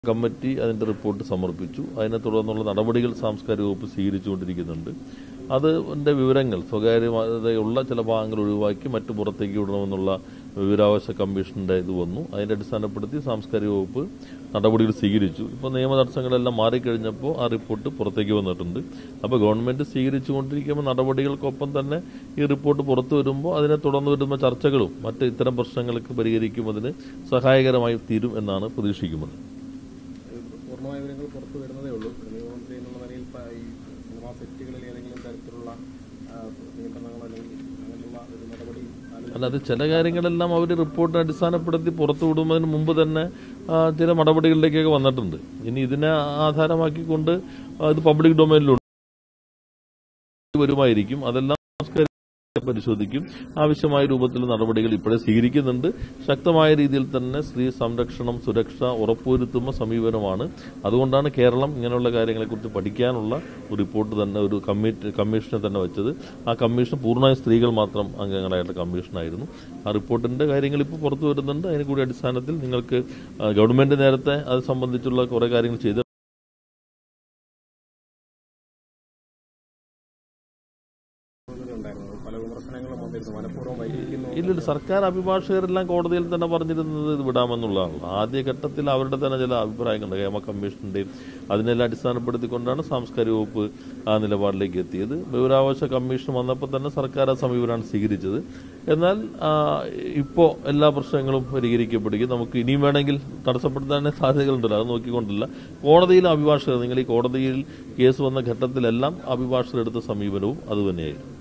Committee അതിന്റെ report സമർപ്പിച്ചു. അതിനെ തുടർന്നുള്ള നടപടികൾ സാംസ്കാരിക വകുപ്പ് സ്വീകരിച്ചുകൊണ്ടിരിക്കുന്നുണ്ട്. അതിന്റെ വിവരങ്ങൾ സ്വകാര്യതയുള്ള ചില ഭാഗങ്ങൾ ഒഴിവാക്കി മറ്റു പുറത്തേക്ക് വിടണമെന്നുള്ള വിവരാവകാശ കമ്മീഷന്റെ ഇത് വന്നു. അതിന്റെ അടിസ്ഥാനപ്പെടുത്തി സാംസ്കാരിക വകുപ്പ് നടപടികൾ സ്വീകരിച്ചു. ഇപ്പോൾ നിയമ തടസ്സങ്ങളെല്ലാം മാറിക്കഴിഞ്ഞപ്പോൾ ആ റിപ്പോർട്ട് പുറത്തേക്ക് വന്നിട്ടുണ്ട്. അപ്പോൾ ഗവൺമെന്റ് സ്വീകരിച്ചുകൊണ്ടിരിക്കുമ്പോൾ നടപടികൾക്കൊപ്പം തന്നെ ഈ റിപ്പോർട്ട് പുറത്തു വരുമ്പോൾ അതിനെ തുടർന്ന് വരുന്ന ചർച്ചകളും മറ്റ് ഇത്തരം പ്രശ്നങ്ങൾക്ക് പരിഹരിക്കുന്നതിന് സഹായകരമായി തീരും എന്നാണ് പ്രതീക്ഷിക്കുന്നത്. പൂർണ്ണമായ വിവരങ്ങൾ പുറത്തു വരുന്നതേ ഉള്ളൂ. നിയമമന്ത്രി എന്നുള്ള നിലയിൽ ഈ സിനിമാ സെറ്റുകളിൽ ഏതെങ്കിലും തരത്തിലുള്ള നിയന്ത്രണങ്ങളോ അല്ലെങ്കിൽ അങ്ങനെയുള്ള ഒരു നടപടി അല്ലാതെ ചില കാര്യങ്ങളെല്ലാം അവർ റിപ്പോർട്ടിനെ അടിസ്ഥാനപ്പെടുത്തി പുറത്തുവിടുന്നതിന് മുമ്പ് തന്നെ ചില നടപടികളിലേക്കൊക്കെ വന്നിട്ടുണ്ട്. ഇനി ഇതിനെ ആധാരമാക്കിക്കൊണ്ട് ഇത് പബ്ലിക് ഡൊമൈനിലുണ്ട് വരുമായിരിക്കും. അതെല്ലാം പരിശോധിക്കും. ആവശ്യമായ രൂപത്തിൽ നടപടികൾ ഇപ്പോഴേ സ്വീകരിക്കുന്നുണ്ട്. ശക്തമായ രീതിയിൽ തന്നെ സ്ത്രീ സംരക്ഷണം സുരക്ഷ ഉറപ്പുവരുത്തുന്ന സമീപനമാണ്. അതുകൊണ്ടാണ് കേരളം ഇങ്ങനെയുള്ള കാര്യങ്ങളെക്കുറിച്ച് പഠിക്കാനുള്ള ഒരു റിപ്പോർട്ട് തന്നെ ഒരു കമ്മീഷനെ തന്നെ വെച്ചത്. ആ കമ്മീഷൻ പൂർണ്ണമായും സ്ത്രീകൾ മാത്രം അംഗങ്ങളായിട്ടുള്ള കമ്മീഷനായിരുന്നു. ആ റിപ്പോർട്ടിന്റെ കാര്യങ്ങൾ ഇപ്പോൾ പുറത്തു വരുന്നുണ്ട്. അതിന് കൂടി അടിസ്ഥാനത്തിൽ നിങ്ങൾക്ക് ഗവൺമെന്റ് നേരത്തെ അത് സംബന്ധിച്ചുള്ള കുറെ കാര്യങ്ങൾ ചെയ്ത് ഇല്ല, സർക്കാർ അഭിഭാഷകരെല്ലാം കോടതിയിൽ തന്നെ പറഞ്ഞിരുന്നത് ഇത് വിടാമെന്നുള്ളതാണ്. ആദ്യഘട്ടത്തിൽ അവരുടെ തന്നെ ചില അഭിപ്രായങ്ങളുണ്ട് ഹേമ കമ്മീഷന്റെയും. അതിനെല്ലാം അടിസ്ഥാനപ്പെടുത്തിക്കൊണ്ടാണ് സാംസ്കാരിക വകുപ്പ് ആ നിലപാടിലേക്ക് എത്തിയത്. വിവരാവകാശ കമ്മീഷൻ വന്നപ്പോൾ തന്നെ സർക്കാർ ആ സമീപനമാണ് സ്വീകരിച്ചത്. എന്നാൽ ഇപ്പോൾ എല്ലാ പ്രശ്നങ്ങളും പരിഹരിക്കപ്പെടുകയും നമുക്ക് ഇനിയും വേണമെങ്കിൽ തടസ്സപ്പെടുത്താൻ സാധ്യതകളുണ്ടല്ലോ, അത് നോക്കിക്കൊണ്ടില്ല. കോടതിയിലെ അഭിഭാഷകർ നിങ്ങൾ ഈ കോടതിയിൽ കേസ് വന്ന ഘട്ടത്തിലെല്ലാം അഭിഭാഷകർ എടുത്ത സമീപനവും അതുതന്നെയായിരുന്നു.